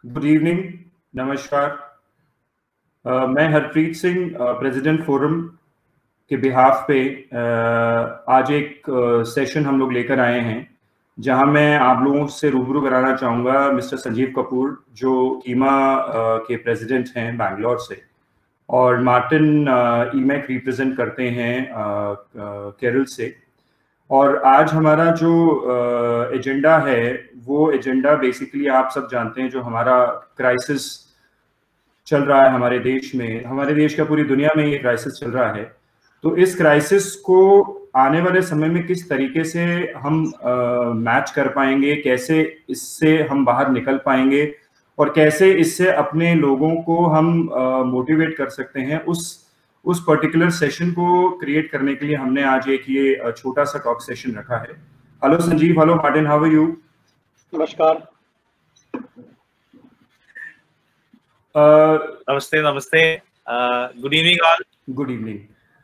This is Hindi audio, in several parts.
गुड इवनिंग, नमस्कार। मैं हरप्रीत सिंह, प्रेसिडेंट फोरम के बिहाफ पे आज एक सेशन हम लोग लेकर आए हैं जहां मैं आप लोगों से रूबरू कराना चाहूँगा मिस्टर संजीव कपूर, जो कीमा के प्रेसिडेंट हैं बैंगलोर से, और मार्टिन ईमैक रिप्रेजेंट करते हैं केरल से। और आज हमारा जो एजेंडा है वो एजेंडा बेसिकली आप सब जानते हैं, जो हमारा क्राइसिस चल रहा है हमारे देश में, हमारे देश का पूरी दुनिया में ये क्राइसिस चल रहा है। तो इस क्राइसिस को आने वाले समय में किस तरीके से हम मैच कर पाएंगे, कैसे इससे हम बाहर निकल पाएंगे और कैसे इससे अपने लोगों को हम मोटिवेट कर सकते हैं, उस पर्टिकुलर सेशन को क्रिएट करने के लिए हमने आज एक ये छोटा सा टॉक सेशन रखा है। Hello Sanjeev, hello Martin, how are you? नमस्कार। नमस्ते नमस्ते, good evening all. Good evening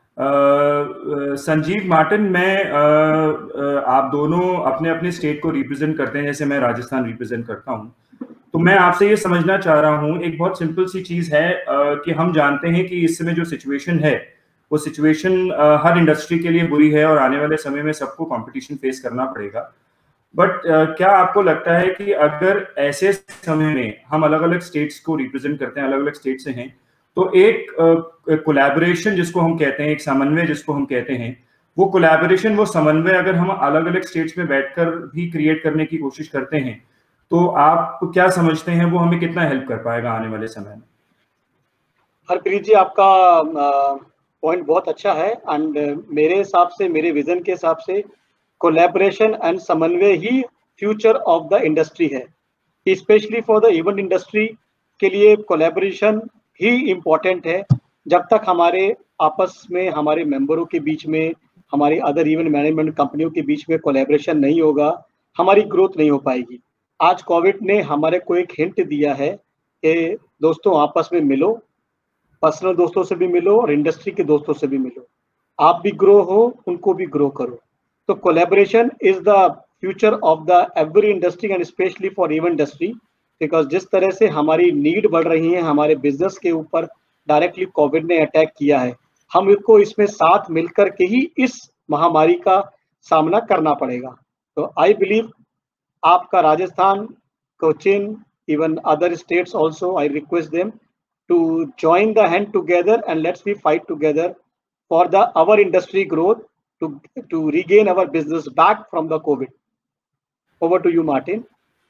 Sanjeev, Martin, मैं आप दोनों अपने अपने स्टेट को रिप्रेजेंट करते हैं, जैसे मैं राजस्थान रिप्रेजेंट करता हूं। तो मैं आपसे ये समझना चाह रहा हूं, एक बहुत सिंपल सी चीज है कि हम जानते हैं कि इस समय जो सिचुएशन है वो सिचुएशन हर इंडस्ट्री के लिए बुरी है और आने वाले समय में सबको कंपटीशन फेस करना पड़ेगा। बट क्या आपको लगता है कि अगर ऐसे समय में हम अलग अलग स्टेट्स को रिप्रेजेंट करते हैं, अलग अलग स्टेट से हैं, तो एक कोलैबोरेशन जिसको हम कहते हैं, एक समन्वय जिसको हम कहते हैं, वो कोलैबोरेशन, वो समन्वय अगर हम अलग अलग स्टेट्स में बैठकर भी क्रिएट करने की कोशिश करते हैं, तो आप क्या समझते हैं वो हमें कितना हेल्प कर पाएगा आने वाले समय में? हरप्रीत जी, आपका पॉइंट बहुत अच्छा है एंड मेरे हिसाब से, मेरे विजन के हिसाब से कोलैबोरेशन एंड समन्वय ही फ्यूचर ऑफ द इंडस्ट्री है। Specially for the event industry के लिए कोलैबोरेशन ही इम्पोर्टेंट है। जब तक हमारे आपस में, हमारे मेंबरों के बीच में, हमारी अदर इवेंट मैनेजमेंट कंपनियों के बीच में कोलैबोरेशन नहीं होगा, हमारी ग्रोथ नहीं हो पाएगी। आज कोविड ने हमारे को एक हिंट दिया है कि दोस्तों आपस में मिलो, पर्सनल दोस्तों से भी मिलो और इंडस्ट्री के दोस्तों से भी मिलो। आप भी ग्रो हो, उनको भी ग्रो करो। तो collaboration is the future of the every industry and specially for event industry, because जिस तरह से हमारी नीड बढ़ रही है, हमारे बिजनेस के ऊपर डायरेक्टली कोविड ने अटैक किया है, हम इसको इसमें साथ मिलकर के ही इस महामारी का सामना करना पड़ेगा। तो आई बिलीव आपका Rajasthan, Cochin, even other states also, I request them to join the hand together and let's be fight together for the our industry growth to regain our business back from the COVID. Over to you, Martin.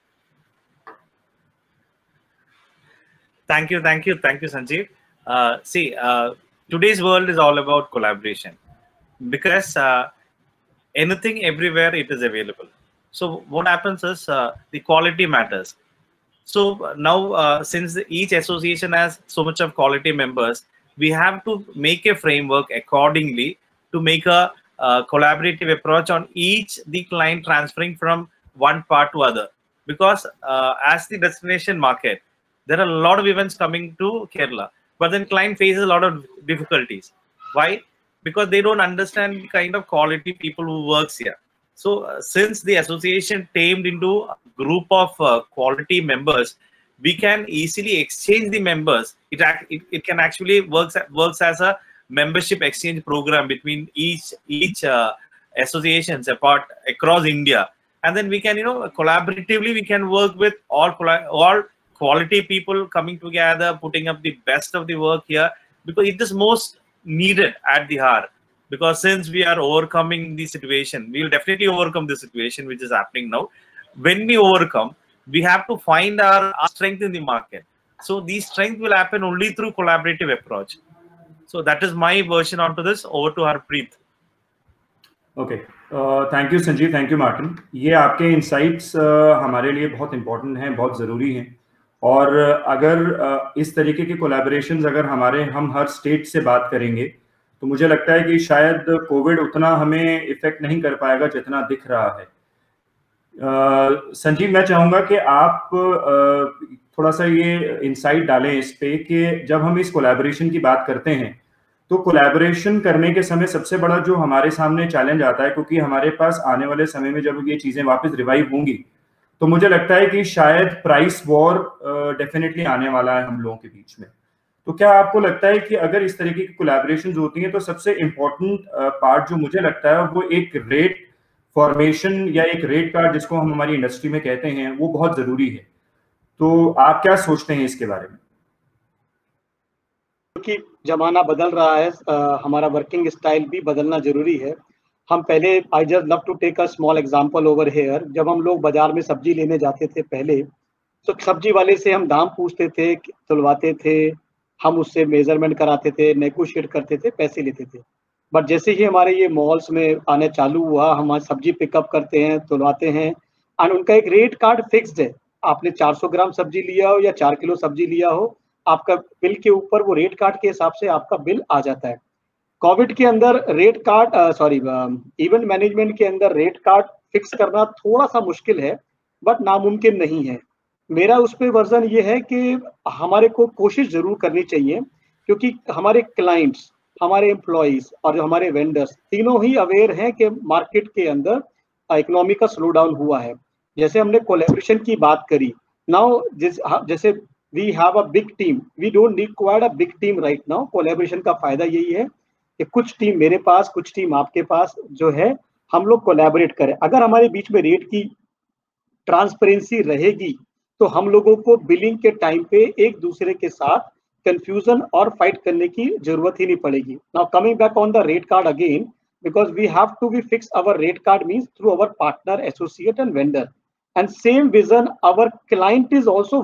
Thank you, Sanjeev. Today's world is all about collaboration because anything, everywhere, it is available. So what happens is the quality matters. So now, since each association has so much of quality members, we have to make a framework accordingly to make a collaborative approach on each the client transferring from one part to other, because as the destination market, there are a lot of events coming to Kerala, but then client faces a lot of difficulties. Why? Because they don't understand the kind of quality people who works here. So since the association tamed into a group of quality members, we can easily exchange the members. It can actually works as a membership exchange program between each associations apart across India, and then we can, collaboratively we can work with all quality people coming together, putting up the best of the work here, because it is most needed at the hour. Because since we are overcoming the situation, we will definitely overcome the situation which is happening now. When we overcome, we have to find our strength in the market. So these strength will happen only through collaborative approach. So that is my version onto this. Over to Harpreet. Okay, thank you Sanjeev, thank you Martin. ये आपके इंसाइट्स हमारे लिए बहुत इंपॉर्टेंट हैं, बहुत ज़रूरी हैं। और अगर इस तरीके के कोलैबोरेशंस अगर हम हर स्टेट से बात करेंगे, तो मुझे लगता है कि शायद कोविड उतना हमें इफेक्ट नहीं कर पाएगा जितना दिख रहा है। संजीव, मैं चाहूँगा कि आप थोड़ा सा ये इंसाइट डालें इस पे कि जब हम इस कोलैबोरेशन की बात करते हैं, तो कोलैबोरेशन करने के समय सबसे बड़ा जो हमारे सामने चैलेंज आता है, क्योंकि हमारे पास आने वाले समय में जब ये चीज़ें वापस रिवाइव होंगी, तो मुझे लगता है कि शायद प्राइस वॉर डेफिनेटली आने वाला है हम लोगों के बीच में। तो क्या आपको लगता है कि अगर इस तरीके की कोलैबोरेशन होती हैं तो सबसे इम्पोर्टेंट पार्ट जो मुझे लगता है वो एक रेट फॉर्मेशन या एक रेट कार्ड जिसको हम हमारी इंडस्ट्री में कहते हैं वो बहुत जरूरी है। तो आप क्या सोचते हैं इसके बारे में? क्योंकि जमाना बदल रहा है, हमारा वर्किंग स्टाइल भी बदलना जरूरी है। हम पहले, I just love to take a small example over here, जब हम लोग बाजार में सब्जी लेने जाते थे पहले, तो सब्जी वाले से हम दाम पूछते थे, तुलवाते थे, हम उससे मेजरमेंट कराते थे, नेगोशिएट करते थे, पैसे लेते थे। बट जैसे ही हमारे ये मॉल्स में आने चालू हुआ, हम सब्जी पिकअप करते हैं, तुलवाते हैं, एंड उनका एक रेट कार्ड फिक्स्ड है। आपने 400 ग्राम सब्जी लिया हो या 4 किलो सब्जी लिया हो, आपका बिल के ऊपर वो रेट कार्ड के हिसाब से आपका बिल आ जाता है। कोविड के अंदर रेट कार्ड, इवेंट मैनेजमेंट के अंदर रेट कार्ड फिक्स करना थोड़ा सा मुश्किल है, बट नामुमकिन नहीं है। मेरा उस पर वर्जन ये है कि हमारे को कोशिश जरूर करनी चाहिए, क्योंकि हमारे क्लाइंट्स, हमारे एम्प्लॉयज और जो हमारे वेंडर्स तीनों ही अवेयर हैं कि मार्केट के अंदर इकोनॉमी का स्लो डाउन हुआ है। जैसे हमने कोलैबोरेशन की बात करी, नाउ जैसे we have a big team, we don't require a big team right now. Collaboration का फायदा यही है कि कुछ टीम मेरे पास, कुछ टीम आपके पास जो है, हम लोग कोलैबोरेट करें। अगर हमारे बीच में रेट की ट्रांसपेरेंसी रहेगी तो हम लोगों को बिलिंग के टाइम पे एक दूसरे के साथ कंफ्यूजन और फाइट करने की जरूरत ही नहीं पड़ेगी। Now coming back on the rate card again, because we have to be fix our rate card means through our partner, associate and vendor, and same vision our client is also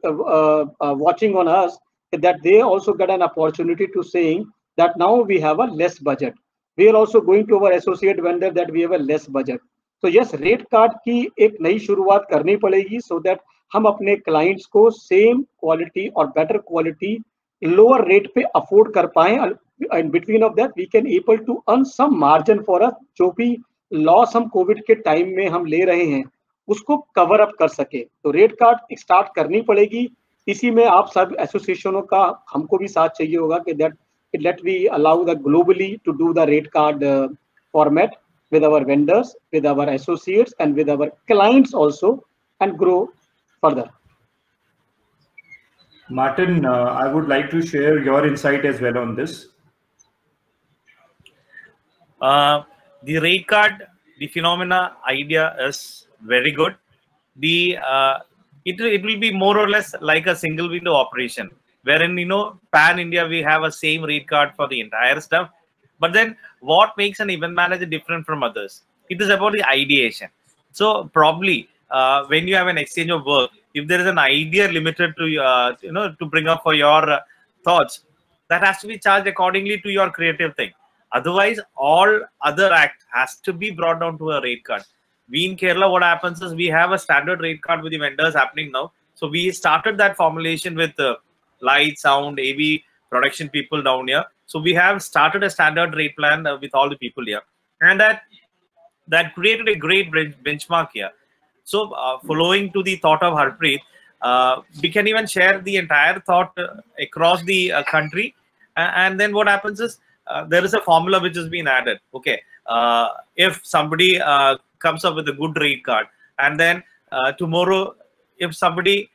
watching on us, that they also get an opportunity to saying that now we have a less budget, we are also going to our associate vendor that we have a less budget. So yes, rate card की एक नई शुरुआत करनी पड़ेगी, so that हम अपने clients को same quality और better quality lower rate पे afford कर पाएं, and between of that we can able to earn some margin for us, जो भी लॉस हम कोविड के टाइम में हम ले रहे हैं उसको कवर अप कर सके। तो रेट कार्ड स्टार्ट करनी पड़ेगी। इसी में आप सब एसोसिएशनों का हमको भी साथ चाहिए होगा कि that let we allow the globally to do the rate card format with our vendors, with our associates and with our clients also, and grow further. Martin, I would like to share your insight as well on this. The rate card, the phenomena idea is very good. It will be more or less like a single window operation, wherein pan India we have a same rate card for the entire stuff. But then what makes an event manager different from others? It is about the ideation. So probably when you have an exchange of work, if there is an idea limited to to bring up for your thoughts, that has to be charged accordingly to your creative thing. Otherwise, all other act has to be brought down to a rate card. We in Kerala, what happens is we have a standard rate card with the vendors happening now. So we started that formulation with light, sound, AV, production people down here. So we have started a standard rate plan with all the people here, and that created a great benchmark here. So following to the thought of Harpreet, we can even share the entire thought across the country, and then what happens is there is a formula which has been added. Okay, if somebody comes up with a good rate card, and then tomorrow if somebody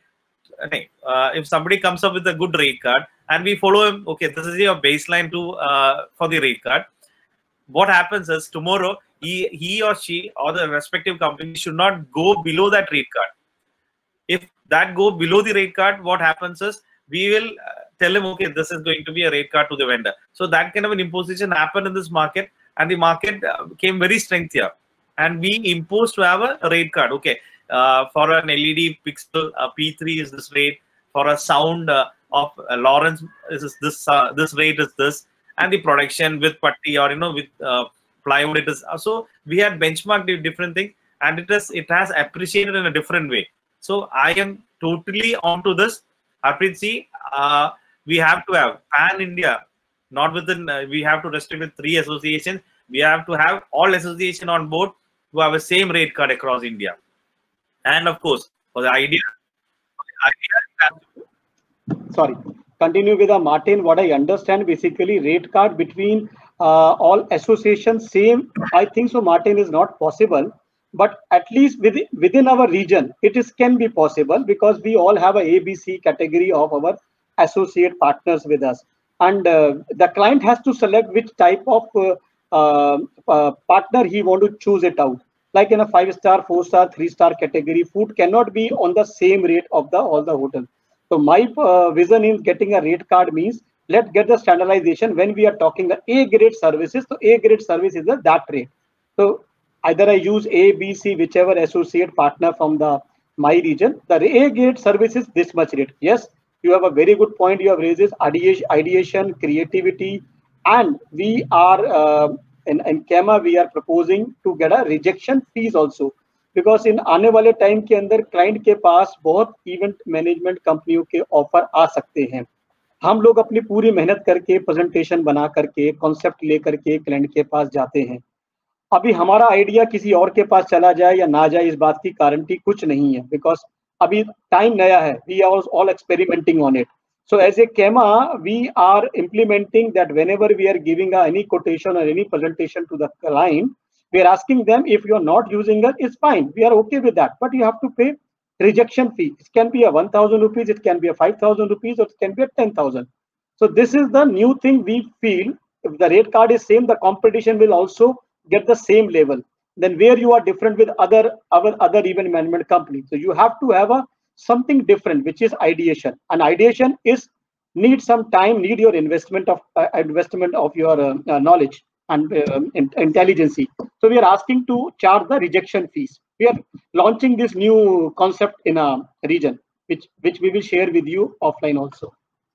comes up with a good rate card and we follow him, okay, this is your baseline to for the rate card. What happens is tomorrow he or she or the respective company should not go below that rate card. If that go below the rate card, what happens is we will tell him, okay, this is going to be a rate card to the vendor. So that kind of an imposition happened in this market, and the market came very strength here, and we imposed to have a rate card. Okay, for an LED pixel, P3 is this rate. For a sound of Lawrence, this rate is this, and the production with putty or with plywood it is. So we had benchmarked different things, and it has appreciated in a different way. So I am totally onto this. Harpreet, see, we have to have pan India, not within. We have to restrict with 3 associations. We have to have all association on board to have a same rate card across India. And of course, for the idea. Sorry, continue with Martin. What I understand, basically rate card between all associations same. I think so, Martin, is not possible. but at least within our region, can be possible, because we all have a ABC category of our associate partners with us, and the client has to select which type of partner he want to choose it out. Like in a 5-star, 4-star, 3-star category, food cannot be on the same rate of all the hotels. So my vision in getting a rate card means, let's get the standardization. When we are talking the A grade services, so A grade service is that rate. So either I use A, B, C, whichever associate partner from my region. The A grade service is this much rate. Yes, you have a very good point. You have raised this ideation, creativity, and we are in KEEMA we are proposing to get a rejection fees also, because in आने वाले टाइम के अंदर क्लाइंट के पास बहुत इवेंट मैनेजमेंट कंपनियों के ऑफर आ सकते हैं. हम लोग अपनी पूरी मेहनत करके प्रेजेंटेशन बना करके कॉन्सेप्ट लेकर के क्लाइंट के पास जाते हैं. अभी हमारा आइडिया किसी और के पास चला जाए या ना जाए, इस बात की गारंटी कुछ नहीं है, बिकॉज अभी टाइम नया है. We are all experimenting on it. So as a KEEMA, we are implementing that whenever we are giving any quotation or any presentation to the client, we are asking them, if you are not using it, it's fine. We are okay with that. But you have to pay rejection fee. It can be a 1,000 rupees, it can be a 5,000 rupees, or it can be a 10,000. So this is the new thing we feel. If the rate card is same, the competition will also get the same level. Then where you are different with other event management companies. So you have to have something different, which is ideation. And ideation need some time, need your investment of your knowledge and intelligence. So we are asking to charge the rejection fees. We are launching this new concept in a region, which we will share with you offline also.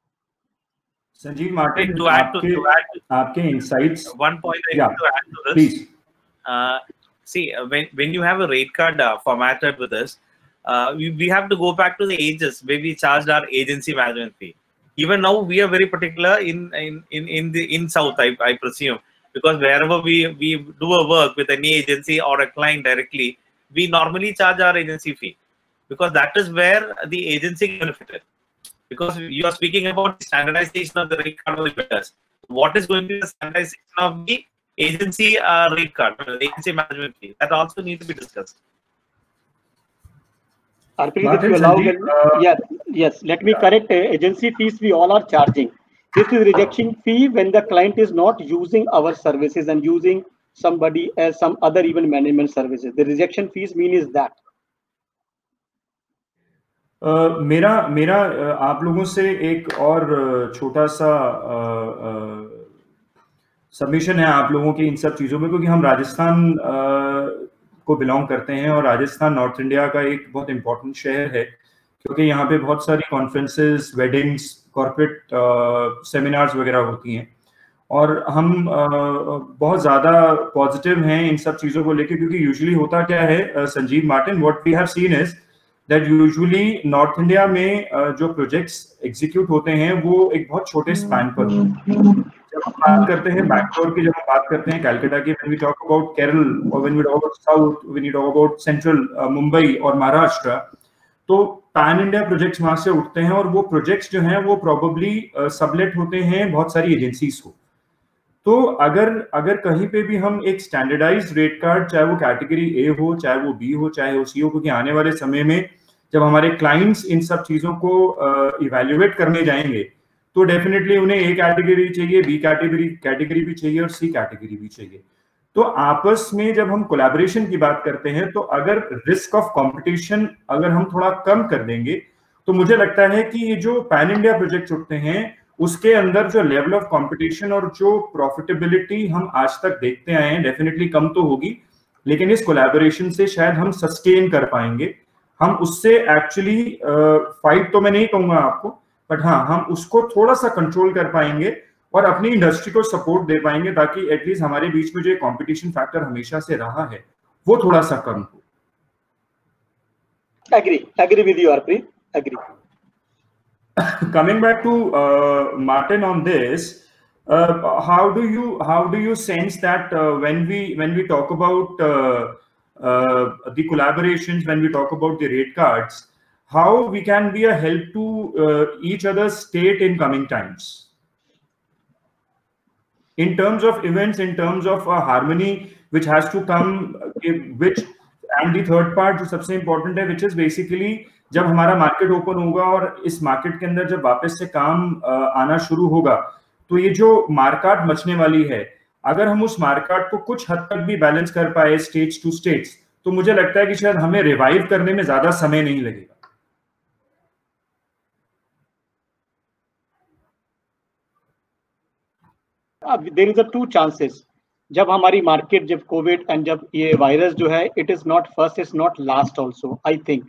Sanjeev Martin, to add to insights. One point I need to add to this. Please. See, when you have a rate card formatted with us, we have to go back to the ages where we charged our agency management fee. Even now, we are very particular in South, I presume, because wherever we do a work with any agency or a client directly, we normally charge our agency fee, because that is where the agency benefited. Because you are speaking about the standardization of the rate card with vendors. What is going to be the standardization of the agency rate card, the agency management fee? That also needs to be discussed. Harpreet, if you allow, yes, let me correct. Agency fees we all are charging. This is rejection fee when the client is not using our services and using somebody as some other event management services. The rejection fees mean is that. मेरा आप लोगों से एक और छोटा सा सबमिशन है आप लोगों की इन सब चीज़ों में, क्योंकि हम राजस्थान को बिलोंग करते हैं और राजस्थान नॉर्थ इंडिया का एक बहुत इम्पोर्टेंट शहर है, क्योंकि यहाँ पे बहुत सारी कॉन्फ्रेंसेस, वेडिंग्स, कॉर्पोरेट सेमिनार्स वगैरह होती हैं, और हम बहुत ज़्यादा पॉजिटिव हैं इन सब चीज़ों को लेके, क्योंकि यूजुअली होता क्या है Sanjeev Martin, what we have seen is that usually north India में जो प्रोजेक्ट्स एग्जीक्यूट होते हैं वो एक बहुत छोटे स्पैन पर होते हैं. जब हम बात करते हैं बैंगलोर की, जब हम बात करते हैं कलकत्ता की, when we talk about Kerala, और when we talk about south, when we talk about central Mumbai और महाराष्ट्र, तो पैन इंडिया प्रोजेक्ट्स वहां से उठते हैं, और वो प्रोजेक्ट्स जो हैं वो प्रोबेबली सबलेट होते हैं बहुत सारी एजेंसीज को. तो अगर कहीं पे भी हम एक स्टैंडर्डाइज्ड रेट कार्ड, चाहे वो कैटेगरी ए हो, चाहे वो बी हो, चाहे वो सी हो, क्योंकि आने वाले समय में जब हमारे क्लाइंट्स इन सब चीजों को इवैल्यूएट करने जाएंगे तो डेफिनेटली उन्हें ए कैटेगरी चाहिए, बी कैटेगरी भी चाहिए और सी कैटेगरी भी चाहिए. तो आपस में जब हम कोलैबोरेशन की बात करते हैं, तो अगर रिस्क ऑफ कंपटीशन अगर हम थोड़ा कम कर देंगे, तो मुझे लगता है कि ये जो पैन इंडिया प्रोजेक्ट उठते हैं उसके अंदर जो लेवल ऑफ कंपटीशन और जो प्रॉफिटेबिलिटी हम आज तक देखते आए हैं, डेफिनेटली कम तो होगी, लेकिन इस कोलैबोरेशन से शायद हम सस्टेन कर पाएंगे. हम उससे एक्चुअली फाइट तो मैं नहीं कहूंगा आपको, बट हाँ, हम उसको थोड़ा सा कंट्रोल कर पाएंगे और अपनी इंडस्ट्री को सपोर्ट दे पाएंगे, ताकि एटलीस्ट हमारे बीच में जो कंपटीशन फैक्टर हमेशा से रहा है वो थोड़ा सा कम हो. Agree with you, Harpreet. Agree. Coming back to Martin on this, how do you sense that when we talk about the collaborations, when we talk about the rate cards, how we can be a help to each other's state in coming times, in terms of events, in terms of harmony which has to come, which and the third part जो सबसे इंपॉर्टेंट है, विच इज बेसिकली जब हमारा मार्केट ओपन होगा और इस मार्केट के अंदर जब वापस से काम आना शुरू होगा, तो ये जो मार्केट मचने वाली है, अगर हम उस मार्केट को कुछ हद तक भी बैलेंस कर पाए स्टेट्स टू स्टेट्स, तो मुझे लगता है कि शायद हमें रिवाइव करने में ज्यादा समय नहीं लगेगा। There is a two chances, जब हमारी मार्केट, जब कोविड एंड जब ये वायरस जो है, it is not first, is not last also, I think.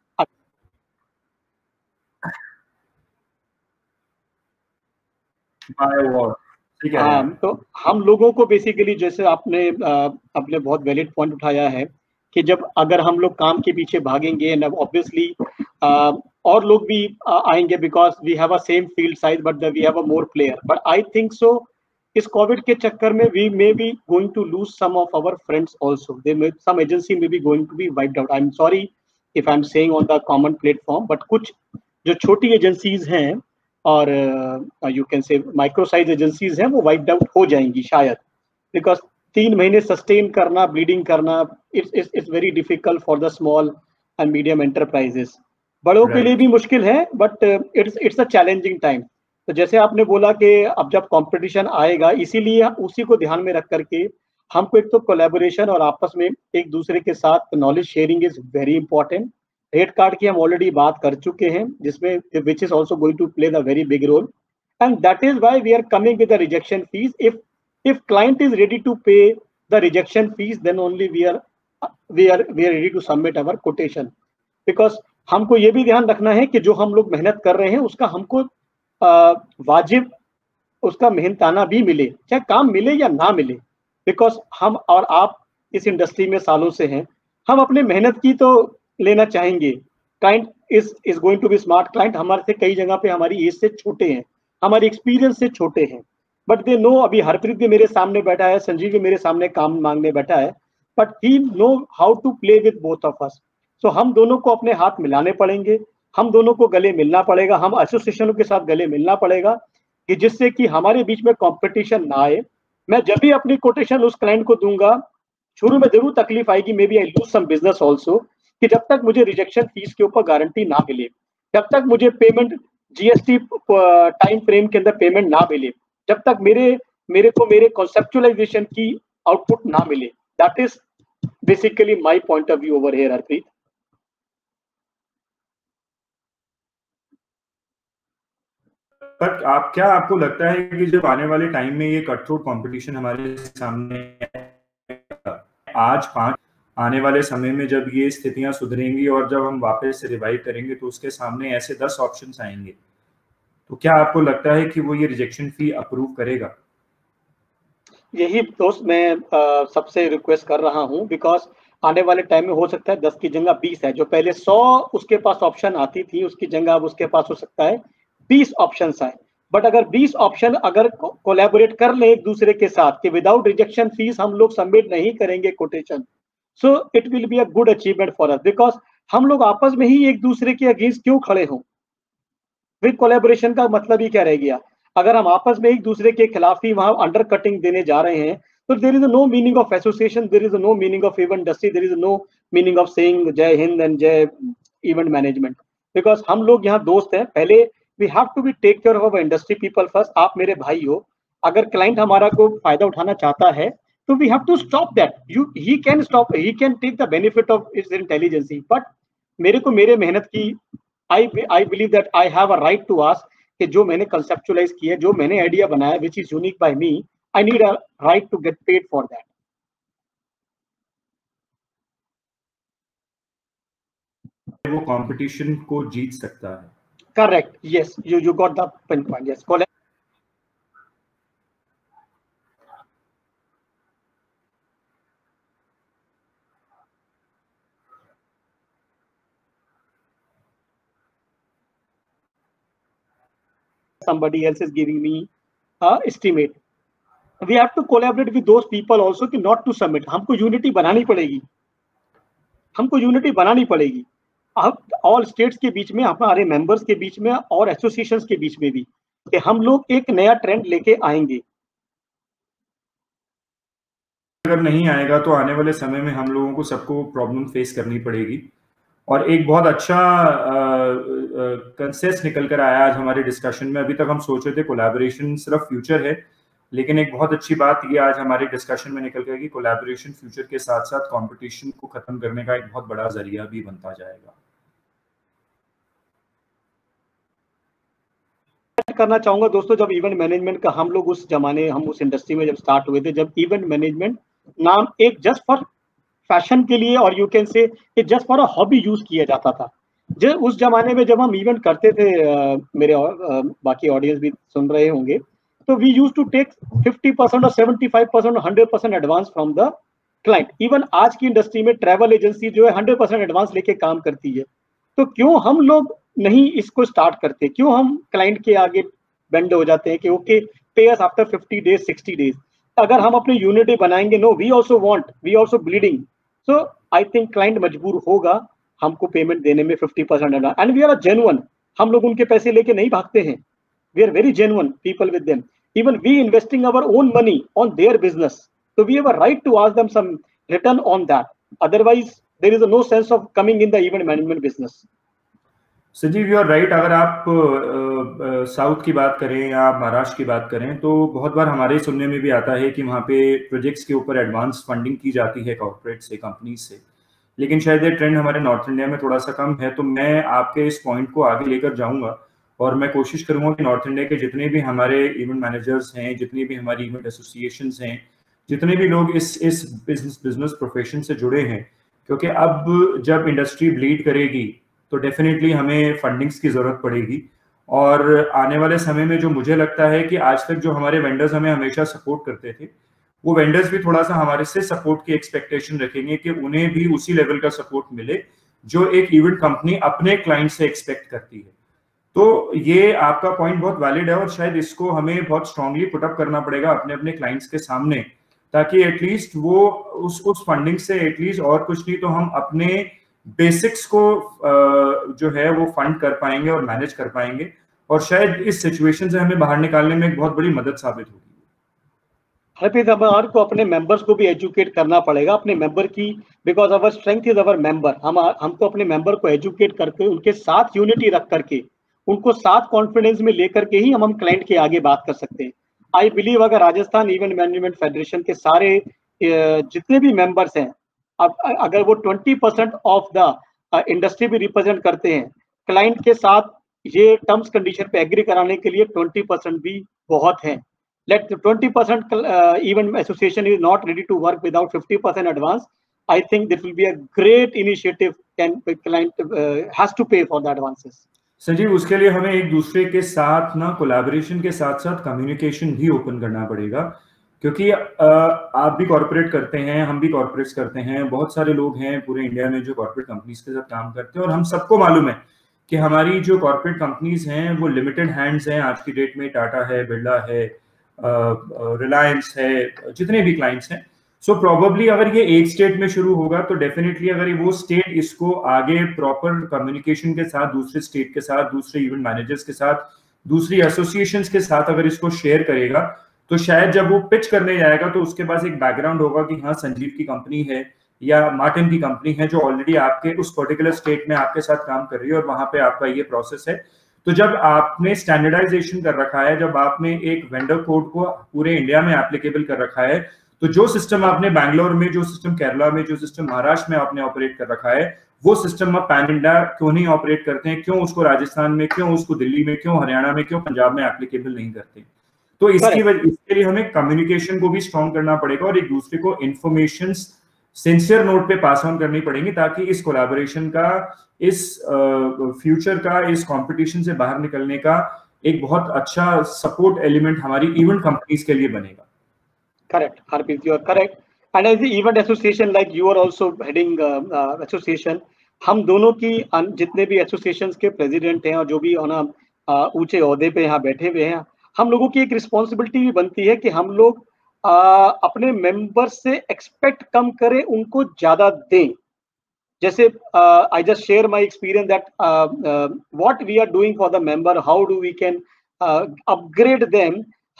तो हम लोगों को बेसिकली, जैसे आपने अपने बहुत वैलिड पॉइंट उठाया है कि जब अगर हम लोग काम के पीछे भागेंगे, एंड ऑब्वियसली और लोग भी आएंगे, because we have a same field size but we have a more player, but I think so इस कोविड के चक्कर में we may be going to lose some of our friends also, some agency may be going to be wiped out. I am sorry if I am saying on the common platform, but कुछ जो छोटी एजेंसीज हैं और you can say micro size agencies हैं, वो वाइप्ड आउट हो जाएंगी शायद, बिकॉज 3 महीने सस्टेन करना, ब्लीडिंग करना, it's very difficult for the small and medium enterprises. बड़ों के लिए भी मुश्किल है, but it's a challenging time. तो जैसे आपने बोला कि अब जब कंपटीशन आएगा, इसीलिए उसी को ध्यान में रख करके हमको एक तो कोलैबोरेशन और आपस में एक दूसरे के साथ knowledge sharing is very important. Rate card की हम ऑलरेडी बात कर चुके हैं, जिसमें which is also going to play the very big role, and that is why we are coming with the rejection fees. if client is ready to pay the rejection fees, then only we are ready to submit our quotation, because हमको ये भी ध्यान रखना है कि जो हम लोग मेहनत कर रहे हैं उसका हमको वाजिब उसका मेहनताना भी मिले, चाहे काम मिले या ना मिले, बिकॉज हम और आप इस इंडस्ट्री में सालों से हैं, हम अपने मेहनत की तो लेना चाहेंगे। Client is going to be smart. Client हमारे से कई जगह पे हमारी एज से छोटे हैं, हमारी एक्सपीरियंस से छोटे हैं, बट दे नो। अभी हरप्रीत भी मेरे सामने बैठा है, संजीव भी मेरे सामने काम मांगने बैठा है, but he know how to play with both of us. So हम दोनों को अपने हाथ मिलाने पड़ेंगे, हम दोनों को गले मिलना पड़ेगा, हम एसोसिएशनों के साथ गले मिलना पड़ेगा, कि जिससे कि हमारे बीच में कंपटीशन ना आए। मैं जब भी अपनी कोटेशन उस क्लाइंट को दूंगा, शुरू में जरूर तकलीफ आएगी, maybe I lose some business also, कि जब तक मुझे रिजेक्शन फीस के ऊपर गारंटी ना मिले, जब तक मुझे पेमेंट जीएसटी टाइम फ्रेम के अंदर पेमेंट ना मिले, जब तक मेरे कॉन्सेप्चुअलाइजेशन की आउटपुट ना मिले। That is basically my point of view over here, Harpreet. पर आपको लगता है कि जब आने वाले टाइम में ये कटथ्रोट कंपटीशन हमारे सामने आज 5 आने वाले समय में जब ये स्थितियां सुधरेंगी और जब हम वापस से रिवाइव करेंगे, तो उसके सामने ऐसे 10 ऑप्शंस आएंगे, तो क्या आपको लगता है कि वो ये रिजेक्शन फी अप्रूव करेगा? यही दोस्त मैं सबसे रिक्वेस्ट कर रहा हूं, बिकॉज आने वाले टाइम में हो सकता है 10 की जगह 20 है। जो पहले 100 उसके पास ऑप्शन आती थी, उसकी जगह अब उसके पास हो सकता है 20 ऑप्शन आए। बट अगर 20 ऑप्शन अगर कोलैबोरेट कर ले एक दूसरे के साथ कि विदाउट रिजेक्शन फीस हम लोग सबमिट नहीं करेंगे quotation, so it will be a good achievement for us, because हम लोग आपस में ही एक दूसरे के अगेंस्ट क्यों खड़े हों? विद कोलैबोरेशन का मतलब ही क्या रह गया? अगर हम आपस में एक दूसरे के खिलाफ ही वहां अंडर कटिंग देने जा रहे हैं, तो there is no meaning of association, there is no meaning of event industry, there is no meaning of saying Jai Hind and Jai event management, because हम लोग यहाँ दोस्त हैं। पहले we have to be take care of industry people first. आप मेरे भाई हो, अगर क्लाइंट हमारा को फायदा उठाना चाहता है, तो we have to stop that. He can take the benefit of its intelligency, but मेरे को मेरे मेहनत की I believe that I have a right to ask कि जो मैंने conceptualize किया, जो मैंने आइडिया बनाया, which is unique by me, I need a right to get paid for that. वो कंपटीशन को जीत सकता है। Correct. Yes, you got the pinpoint. Yes. Somebody else is giving me a estimate. We have to collaborate with those people also कि not to submit. हमको यूनिटी बनानी पड़ेगी, हमको यूनिटी बनानी पड़ेगी। अब ऑल स्टेट्स के बीच में, हमारे मेंबर्स के बीच में और एसोसिएशंस के बीच में भी, कि हम लोग एक नया ट्रेंड लेके आएंगे। अगर नहीं आएगा तो आने वाले समय में हम लोगों को सबको प्रॉब्लम फेस करनी पड़ेगी। और एक बहुत अच्छा कंसेप्ट निकल कर आया आज हमारे डिस्कशन में। अभी तक हम सोच रहे थे कोलैबोरेशन सिर्फ फ्यूचर है, लेकिन एक बहुत अच्छी बात ये आज हमारे डिस्कशन में निकल गई कि कोलैबोरेशन फ्यूचर के साथ साथ कंपटीशन को खत्म करने का एक बहुत बड़ा जरिया भी बनता जाएगा। करना चाहूंगा दोस्तों, जब इवेंट मैनेजमेंट का हम लोग उस जमाने, हम उस इंडस्ट्री में जब स्टार्ट हुए थे, जब इवेंट मैनेजमेंट नाम एक जस्ट फॉर फैशन के लिए और you can say just for a hobby use किया जाता था। जो उस जमाने में जब हम इवेंट करते थे, मेरे बाकी ऑडियंस भी सुन रहे होंगे, तो वी यूज टू टेक 50% और 75% और 100% advance from the client. Even आज की इंडस्ट्री में ट्रैवल एजेंसी जो है 100% एडवांस लेके काम करती है। तो क्यों हम लोग नहीं इसको स्टार्ट करते? क्यों हम क्लाइंट के आगे बेंड हो जाते हैं कि ओके पे अस आफ्टर 50 डेज 60 डेज? अगर हम अपनी यूनिटी बनाएंगे, no we also want, we also bleeding, so I think client मजबूर होगा हमको पेमेंट देने में 50% एंड वी आर जेन्युइन। हम लोग उनके पैसे लेके नहीं भागते हैं, we are very genuine people with them. Even we investing our own money on their business, so we have a right to ask them some return on that. Otherwise there is no sense of coming in the event management business. Sanjeev, you are right. अगर आप साउथ की बात करें या महाराष्ट्र की बात करें तो बहुत बार हमारे सुनने में भी आता है कि वहाँ पे प्रोजेक्ट्स के ऊपर एडवांस फंडिंग की जाती है कॉर्पोरेट से, कंपनी से, लेकिन शायद ये ट्रेंड हमारे नॉर्थ इंडिया में थोड़ा सा कम है। तो मैं आपके इस पॉइंट को आगे लेकर जाऊंगा और मैं कोशिश करूंगा कि नॉर्थ इंडिया के जितने भी हमारे इवेंट मैनेजर्स हैं, जितनी भी हमारी इवेंट एसोसिएशंस हैं, जितने भी लोग इस बिजनेस प्रोफेशन से जुड़े हैं, क्योंकि अब जब इंडस्ट्री ब्लीड करेगी तो डेफिनेटली हमें फंडिंग्स की जरूरत पड़ेगी। और आने वाले समय में जो मुझे लगता है कि आज तक जो हमारे वेंडर्स हमें हमेशा सपोर्ट करते थे, वो वेंडर्स भी थोड़ा सा हमारे से सपोर्ट की एक्सपेक्टेशन रखेंगे कि उन्हें भी उसी लेवल का सपोर्ट मिले जो एक इवेंट कंपनी अपने क्लाइंट से एक्सपेक्ट करती है। तो ये आपका पॉइंट बहुत वैलिड है और शायद इसको हमें बहुत स्ट्रांगली पुट अप करना पड़ेगा अपने अपने क्लाइंट्स के सामने, ताकि एटलीस्ट वो उस फंडिंग से एटलीस्ट और कुछ नहीं तो हम अपने बेसिक्स को जो है वो फंड कर पाएंगे और मैनेज कर पाएंगे, और शायद इस सिचुएशन से हमें बाहर निकालने में एक बहुत बड़ी मदद साबित होगी। हरप्रीत, हमारे को अपने मेंबर्स को भी एजुकेट करना पड़ेगा, अपने मेंबर की, because our strength is our member. हमको अपने मेंबर को एजुकेट करके उनके साथ यूनिटी रख करके उनको साथ कॉन्फिडेंस में लेकर के ही हम क्लाइंट के आगे बात कर सकते हैं। आई बिलीव अगर राजस्थान इवेंट मैनेजमेंट फेडरेशन के सारे जितने भी मेंबर्स हैं, अब अगर वो 20% ऑफ द इंडस्ट्री भी रिप्रेजेंट करते हैं, क्लाइंट के साथ ये टर्म्स कंडीशन पे एग्री कराने के लिए 20% भी बहुत है। Let 20% event association is not ready to work without 50% advance. I think this will be a great initiative. Can the client has to pay for the advances. Sanjeev, उसके लिए हमें एक दूसरे के साथ ना कोलैबोरेशन के साथ साथ कम्युनिकेशन भी ओपन करना पड़ेगा, क्योंकि आप भी कॉर्पोरेट करते हैं, हम भी कॉर्पोरेट्स करते हैं, बहुत सारे लोग हैं पूरे इंडिया में जो कॉर्पोरेट कंपनीज के साथ काम करते हैं, और हम सबको मालूम है कि हमारी जो कॉर्पोरेट कंपनीज हैं वो लिमिटेड हैंड्स हैं आज की डेट में। टाटा है, बिरला है, रिलायंस है, जितने भी क्लाइंट्स हैं। सो प्रोबेबली अगर ये एक स्टेट में शुरू होगा तो डेफिनेटली अगर वो स्टेट इसको आगे प्रॉपर कम्युनिकेशन के साथ दूसरे स्टेट के साथ, दूसरे इवेंट मैनेजर्स के साथ, दूसरी एसोसिएशंस के साथ अगर इसको शेयर करेगा, तो शायद जब वो पिच करने जाएगा तो उसके पास एक बैकग्राउंड होगा कि हाँ, संजीव की कंपनी है या मार्टिन की कंपनी है जो ऑलरेडी आपके उस पर्टिकुलर स्टेट में आपके साथ काम कर रही है और वहां पे आपका ये प्रोसेस है। तो जब आपने स्टैंडर्डाइजेशन कर रखा है, जब आपने एक वेंडर कोड को पूरे इंडिया में एप्लीकेबल कर रखा है, तो जो सिस्टम आपने बैंगलोर में, जो सिस्टम केरला में, जो सिस्टम महाराष्ट्र में आपने ऑपरेट कर रखा है, वो सिस्टम आप पैन इंडिया क्यों नहीं ऑपरेट करते हैं? क्यों उसको राजस्थान में, क्यों उसको दिल्ली में, क्यों हरियाणा में, क्यों पंजाब में एप्लीकेबल नहीं करते? तो इसके लिए हमें कम्युनिकेशन को भी स्ट्रॉन्ग करना पड़ेगा और एक दूसरे को इंफॉर्मेशन सिंसियर नोट पे पास ऑन करनी पड़ेंगी, ताकि इस कोलैबोरेशन का, इस फ्यूचर का, इस कंपटीशन से बाहर निकलने का एक बहुत अच्छा सपोर्ट एलिमेंट हमारी इवेंट कंपनीज के लिए बनेगा। Correct Harpreet, you are correct. And as the event association, like you are also heading association, हम दोनों की जितने भी एसोसिएशंस के प्रेसिडेंट हैं और जो भी ऊंचे ओहदे पे यहाँ बैठे हुए हैं, हम लोगों की एक रिस्पॉन्सिबिलिटी भी बनती है कि हम लोग अपने मेंबर से एक्सपेक्ट कम करें, उनको ज्यादा दें। जैसे I just share my experience that what we are doing for the member, how do we can upgrade them,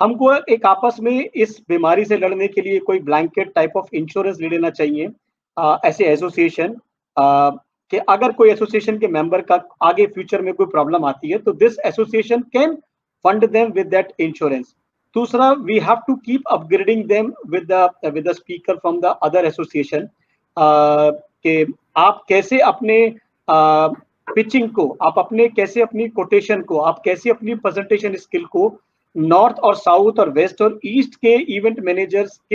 हमको एक आपस में इस बीमारी से लड़ने के लिए कोई ब्लैंकेट टाइप ऑफ इंश्योरेंस ले लेना चाहिए ऐसे एसोसिएशन कि अगर कोई एसोसिएशन के मेंबर का आगे फ्यूचर में कोई प्रॉब्लम आती है तो this association can fund them with that insurance. दूसरा, we have to keep upgrading them with the speaker from the other association कि आप कैसे अपने पिचिंग को, आप अपने कैसे अपनी कोटेशन को, आप कैसे अपनी प्रेजेंटेशन स्किल को नॉर्थ और साउथ और वेस्ट और ईस्ट के इवेंट मैनेजर्स के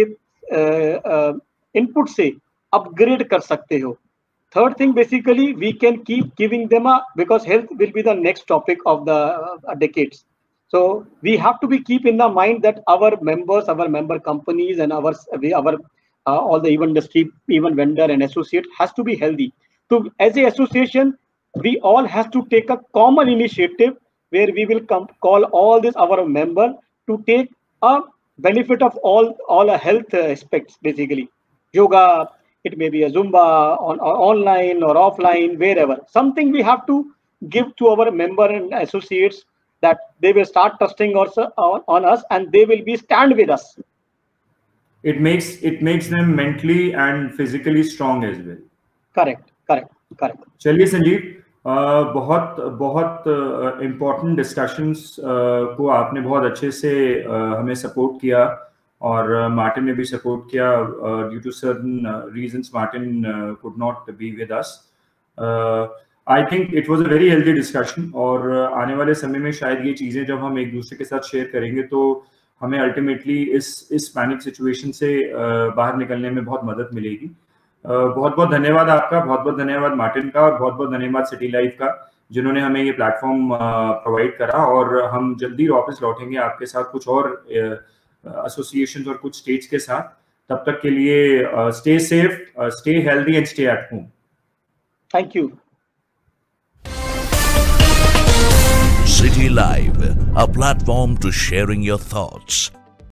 इनपुट से अपग्रेड कर सकते हो। Third thing, basically, we can keep giving them because health will be the next topic of the decades. So we have to be keep in the mind that our members, our member companies, and our all the event industry, even vendor and associate has to be healthy. So as a association, we all have to take a common initiative where we will call all this our member to take a benefit of all health aspects, basically yoga. It may be a Zumba or online or offline, wherever. Something we have to give to our member and associates that they will start trusting on us and they will be stand with us. It makes them mentally and physically strong as well. Correct. चलिए संजीव, बहुत important discussions को आपने बहुत अच्छे से हमें support किया और मार्टिन ने भी सपोर्ट किया। Due to certain reasons Martin could not be with us. I think it was a very healthy discussion और आने वाले समय में शायद ये चीज़ें जब हम एक दूसरे के साथ शेयर करेंगे तो हमें अल्टीमेटली इस पैनिक सिचुएशन से बाहर निकलने में बहुत मदद मिलेगी। बहुत बहुत धन्यवाद आपका, बहुत बहुत धन्यवाद मार्टिन का और बहुत बहुत धन्यवाद सिटी लाइव का जिन्होंने हमें ये प्लेटफॉर्म प्रोवाइड करा। और हम जल्दी वापस लौटेंगे आपके साथ कुछ और एसोसिएशंस और कुछ स्टेट्स के साथ। तब तक के लिए stay safe, stay healthy and stay at home. Thank you. Citylive, a platform to sharing your thoughts.